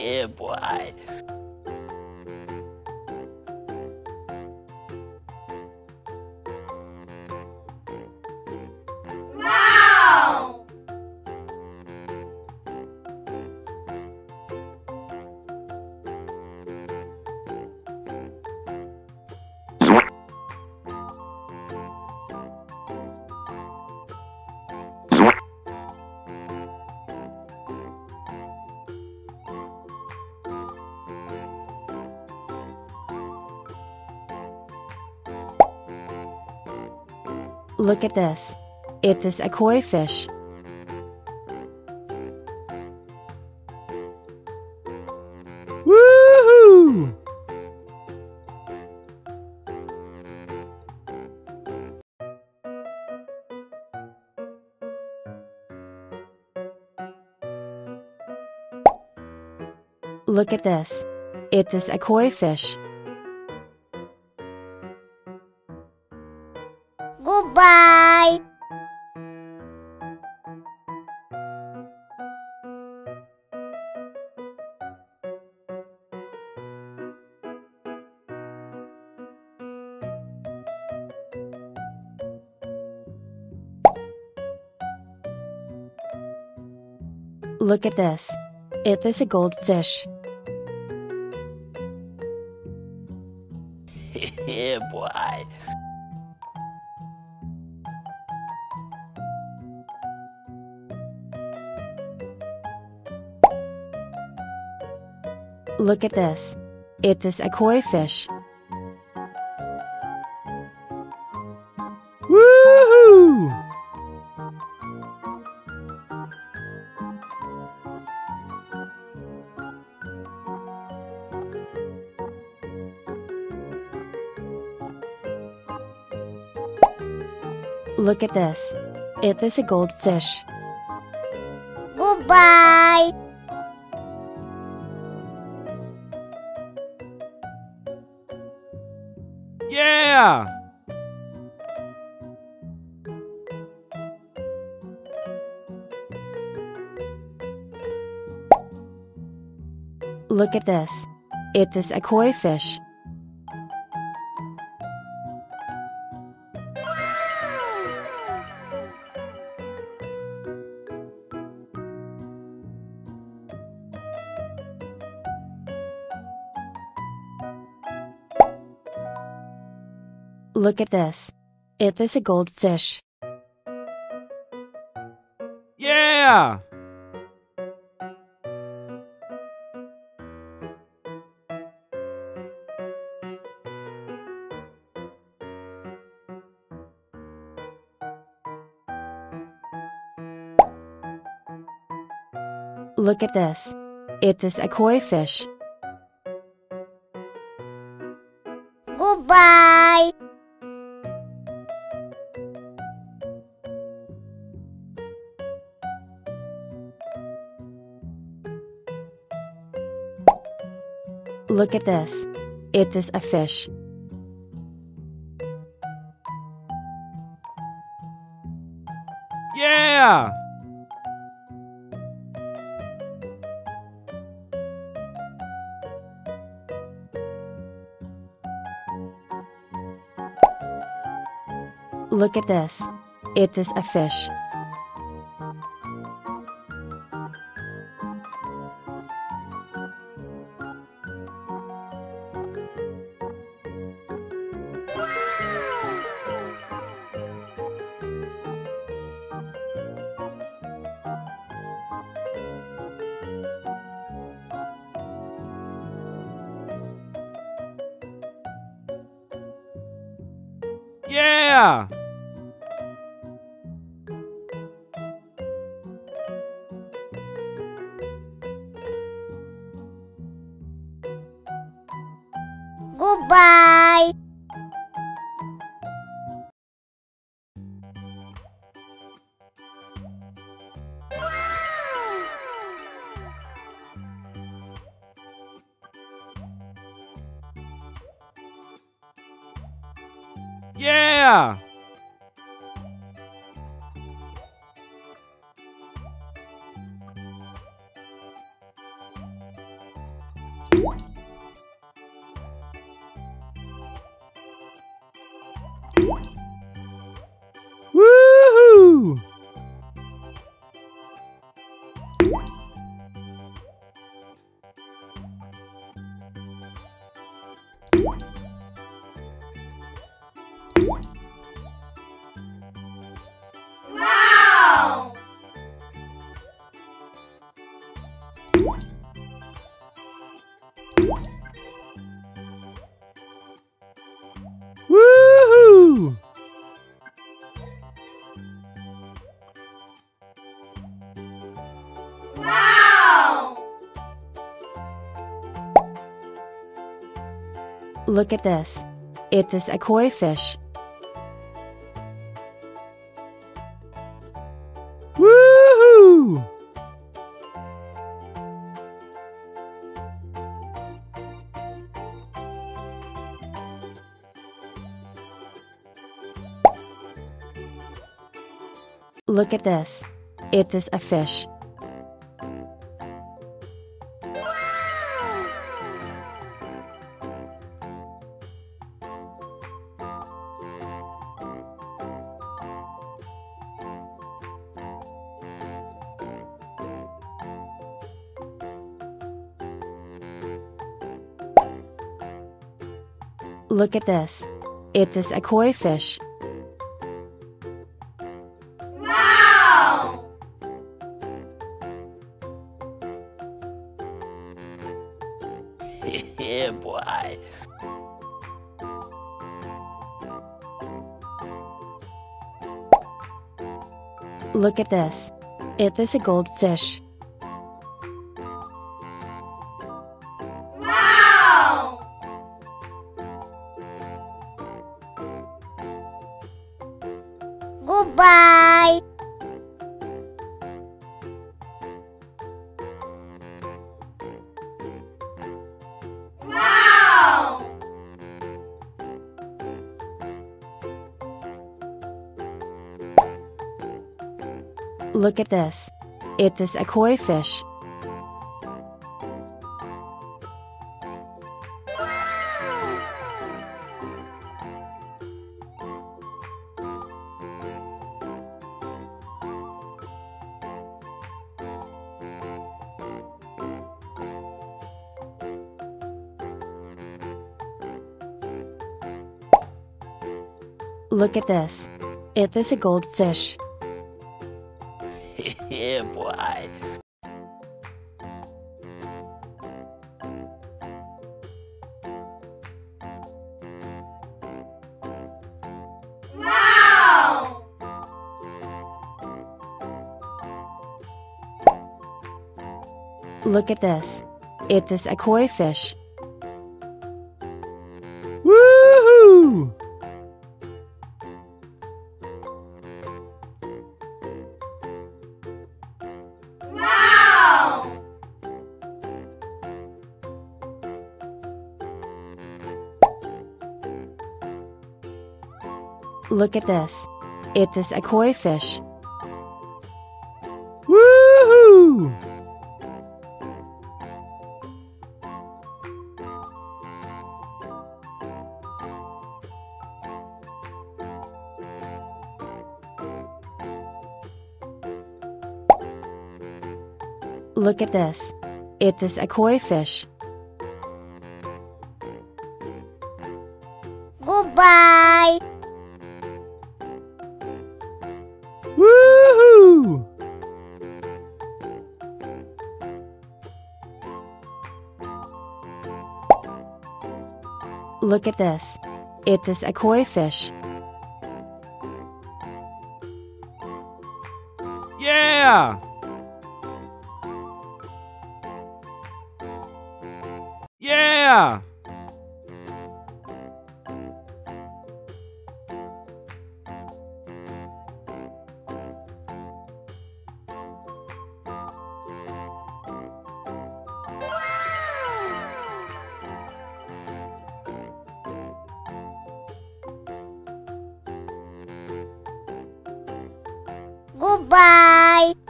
Yeah, boy. Wow! Look at this. It is a koi fish. Woohoo! Look at this. It is a koi fish. Goodbye! Look at this. It is a goldfish. Yeah, boy. Look at this. It is a koi fish. Woohoo! Look at this. It is a goldfish. Goodbye! Yeah! Look at this. It is a koi fish. Look at this. It is a goldfish. Yeah! Look at this. It is a koi fish. Goodbye! Look at this. It is a fish. Yeah! Look at this. It is a fish. Yeah! Goodbye! Yeah! Woohoo! Wow! Woohoo! Wow! Look at this. It is a koi fish. Woohoo! Look at this. It is a fish. Look at this. It is a koi fish. Wow! Yeah, boy. Look at this. It is a goldfish. Wow! Goodbye. Wow! Look at this. It is a koi fish. Look at this. It is a goldfish. Yeah, boy. Wow! Look at this. It is a koi fish. Woohoo! Wow! Look at this. It is a koi fish. Woohoo! Look at this. It is a koi fish. Goodbye. Woohoo! Look at this. It is a koi fish. Yeah! Yeah! Goodbye.